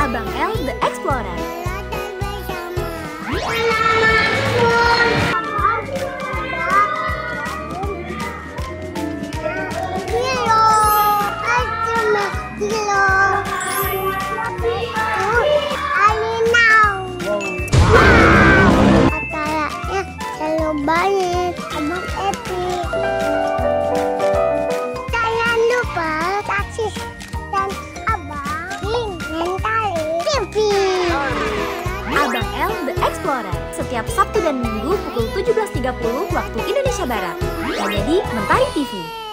Abang L The Explorer. Banyak Abang Epic. Jangan lupa taksis dan Abang Mentali TV. Abang L The Explorer setiap Sabtu dan Minggu pukul 17.30 waktu Indonesia Barat. Hanya di Mentari TV.